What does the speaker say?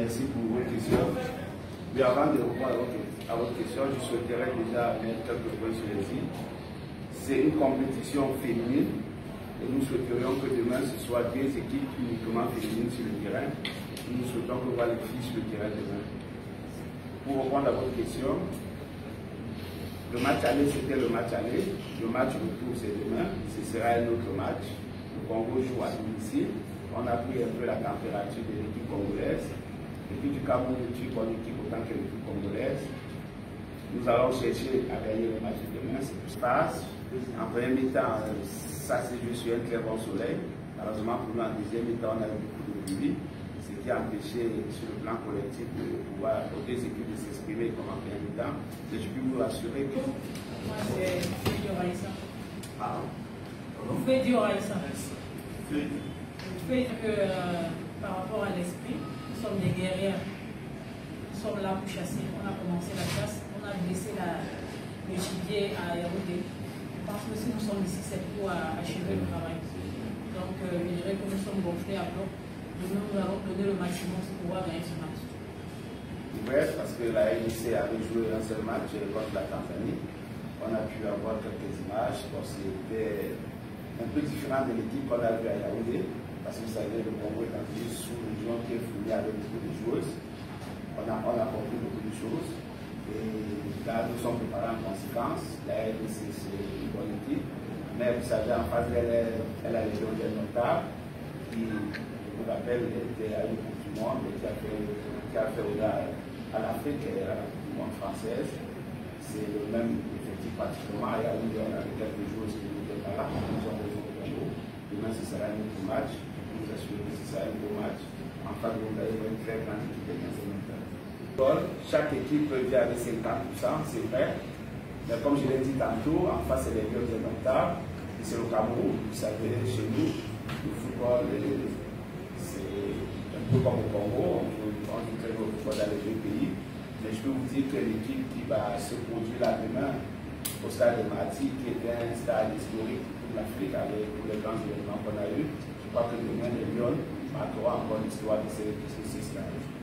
Merci pour votre question. Mais avant de répondre à votre question, je souhaiterais déjà mettre quelques points sur les îles. C'est une compétition féminine et nous souhaiterions que demain ce soit deux équipes uniquement féminines sur le terrain. Nous souhaitons que voir les filles sur le terrain demain. Pour répondre à votre question, le match aller c'était le match aller, le match retour c'est demain, ce sera un autre match. Le Congo joue à domicile, on a pris un peu la température de l'équipe congolaise. L'équipe du Cameroun est une bonne équipe autant que l'équipe congolaise. Nous allons chercher à gagner le match de demain, c'est tout se passe. En premier mi-temps, ça s'est joué sur un très bon soleil. Malheureusement pour nous, en deuxième mi-temps, on a eu beaucoup de pluie, ce qui a empêché sur le plan collectif de pouvoir aux deux équipes de s'exprimer comme en premier mi-temps. Mais je peux vous rassurer que... Moi, c'est Feuille Raïssa. Ah. Feuille Raïssa. Feuille que par rapport à l'esprit, nous sommes des guerrières. Nous sommes là pour chasser. On a commencé la chasse, on a blessé le gibier à Yaoundé. Je pense que si nous sommes ici, c'est pour achever le travail. Donc, je dirais que nous sommes gonflés à bloc. Nous allons donner le maximum pour pouvoir gagner ce match. Oui, parce que la RDC avait joué un seul match contre la Tanzanie. On a pu avoir quelques images. C'était un peu différent de l'équipe qu'on a vue à Yaoundé. Parce que vous savez, le Congo est un pays sous-région qui est fourni avec beaucoup de joueuses. On a compris beaucoup de choses. Et là, nous sommes préparés en conséquence. La RDC, c'est une bonne équipe. Mais vous savez, en face d'elle, elle a les gens des notables qui, je vous rappelle, était à une Coupe du Monde et qui a fait honneur à l'Afrique et à la Coupe du Monde française. C'est le même effectif pratiquement. Il y a quelques joueurs qui n'étaient pas là. Nous sommes rejoints au Congo. Demain, ce sera un autre match. Je vous assure que ce sera un beau match. En face de vous, une très grande équipe de 15 minutes. Chaque équipe vient avec 50%, c'est vrai. Mais comme je l'ai dit tantôt, en face, c'est les vieux indomptables. Et c'est le Cameroun. Vous savez, chez nous, le football, c'est un peu comme au Congo. On joue très bien au football dans les deux pays. Mais je peux vous dire que l'équipe qui va se produire là demain au stade de Mati, qui est un stade historique pour l'Afrique avec tous les grands événements qu'on a eu, je crois que demain, les Lions marqueront encore l'histoire de ces stades.